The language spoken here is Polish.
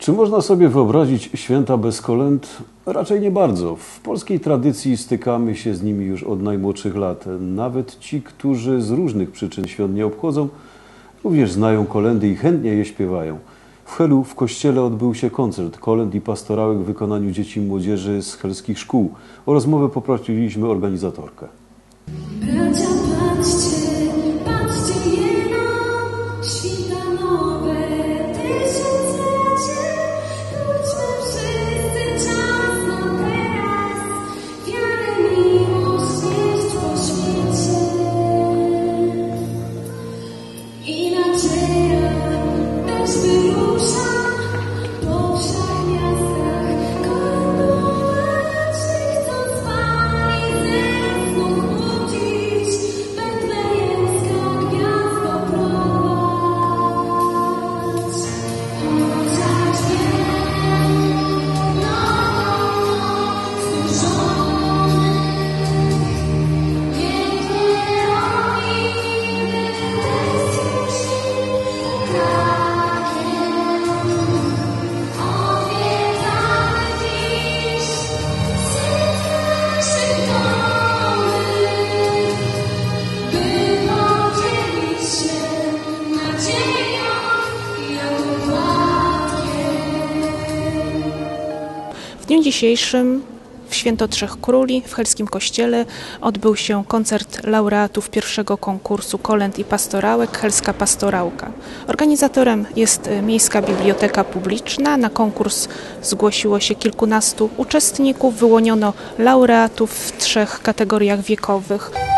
Czy można sobie wyobrazić święta bez kolęd? Raczej nie bardzo. W polskiej tradycji stykamy się z nimi już od najmłodszych lat. Nawet ci, którzy z różnych przyczyn świąt nie obchodzą, również znają kolędy i chętnie je śpiewają. W Helu w kościele odbył się koncert kolęd i pastorałek w wykonaniu dzieci i młodzieży z helskich szkół. O rozmowę poprosiliśmy organizatorkę. Bracia, patrzcie jeno, świta nowe, tysiąclecie, pójdźmy wszyscy czasno teraz, wiarę miłość nieść po świecie. I nadzieja też wyrusza po wszech miastach, kolędować, chcąc Pani ze snu budzić, betlejemska gwiazdo prowadź. Chociaż wiem, noc znużony, pięknie ojny jest już krakiem. Obiecamy dziś serc naszych nowych, by podzielić się nadzieją i opłatkiem. W dniu dzisiejszym w Święto Trzech Króli w helskim kościele odbył się koncert laureatów pierwszego konkursu kolęd i pastorałek Helska Pastorałka. Organizatorem jest Miejska Biblioteka Publiczna. Na konkurs zgłosiło się kilkunastu uczestników. Wyłoniono laureatów w 3 kategoriach wiekowych.